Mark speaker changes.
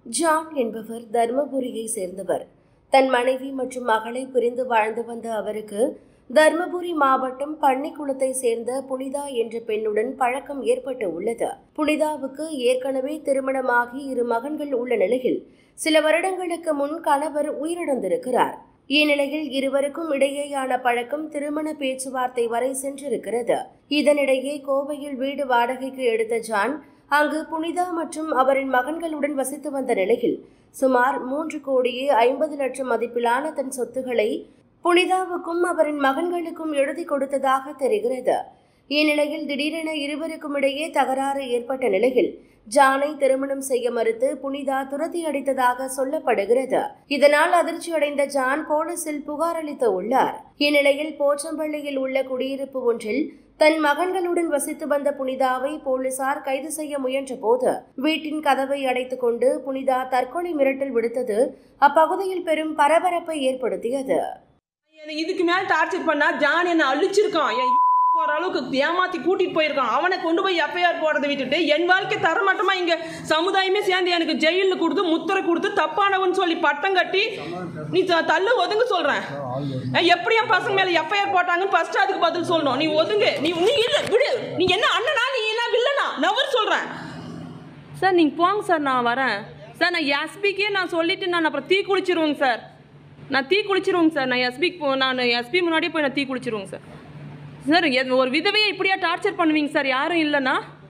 Speaker 1: John என்பவர் தர்மபுரியை சேர்ந்தவர். தன் மனைவி மற்றும் மகளை பிரிந்து வாழ்ந்து வந்த அவருக்கு தர்மபுரி மாவட்டம் பன்னிக்குளத்தை சேர்ந்த புனிதா என்ற பெண்ணுடன் பழக்கம் ஏற்பட்டு உள்ளது. புனிதாவுக்கு ஏற்கனவே திருமணமாகி 2 மகன்கள் உள்ள நிலையில் சில வருடங்களுக்கு முன் கணவர் உயிரிழந்திருக்கிறார். இந்நிலையில் இருவருக்கும் இடையேயான பழக்கம் திருமண பேச்சுவார்த்தை வரை சென்றிருக்கிறது. இதனிடையே கோவையில் வீடு வாடகைக்கு எடுத்த ஜான் அங்கு புனிதா மற்றும் அவரின் மகன்களுடன் வசித்து வந்த நிலையில் சுமார் 3,50,00,000 மதிப்பிலான தன் சொத்துக்களை புனிதாவுக்கும் அவரின் மகன்களுக்கும் எழுதி கொடுத்ததாக தெரிகிறது. இந்நிலையில் திடீரென இருவருக்கும் இடையே தகராறு ஏற்பட்ட நிலையில் ஜானை திருமணம் செய்ய மறுத்து புனிதா துரத்தி அடித்ததாக சொல்லப்படுகிறது. இதனால் அதிர்ச்சியடைந்த ஜான் போலீசில் புகார் அளித்து உள்ளார். இந்நிலையில் போச்சம்பள்ளியில் உள்ள குடியிருப்பு ஒன்றில் தன் மகன்களுடன் வசித்து வந்த புனிதாவை போலீசார் கைது செய்ய முயன்ற போது வீட்டின் கதவை அடைத்துக் கொண்டு புனிதா தற்கொலை மிரட்டல் விடுத்தது அப்பகுதியில் பெரும் பரபரப்பை ஏற்படுத்தியது.
Speaker 2: இதுக்கு மேல டார்ச்சர் பண்ணா ஜான் என்ன அழிச்சிருக்கான், போற அளவுக்கு ஏமாத்தி கூட்டிட்டு போயிருக்கான். அவனை கொண்டு போய் எஃப்ஐஆர் போறதை விட்டுட்டு என் வாழ்க்கை தரமாட்டமா இங்க சமுதாயமே சேர்ந்து எனக்கு ஜெயில கொடுத்து முத்திரை கொடுத்து தப்பானவன் சொல்லி பட்டம் கட்டி நீ தள்ளு ஒதுங்க சொல்றேன். எப்படி என் பசங்க மேல எஃப்ஐஆர் போட்டாங்கன்னு ஃபர்ஸ்ட் அதுக்கு பதில் சொல்லணும். நீ ஒதுங்கு, நீ இல்ல விடு. நீ என்ன அண்ணனா நீ என்ன வில்லனா நவர் சொல்றேன். சார் நீங்க போங்க சார், நான் வரேன் சார். நான் எஸ்பிக்கே நான் சொல்லிட்டு நான் அப்புறம் தீ குளிச்சிருவேங்க சார். நான் தீ குளிச்சிருவேங்க சார். நான் எஸ்பி முன்னாடியே போய் நான் தீ குளிச்சிருவேங்க சார். சார் ஒரு விதவையை இப்படியா டார்ச்சர் பண்ணுவீங்க சார் யாரும் இல்லைன்னா?